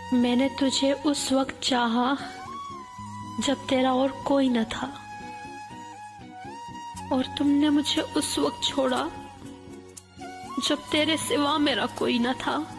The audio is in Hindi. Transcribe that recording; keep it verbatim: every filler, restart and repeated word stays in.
मैंने तुझे उस वक्त चाहा जब तेरा और कोई न था, और तुमने मुझे उस वक्त छोड़ा जब तेरे सिवा मेरा कोई न था।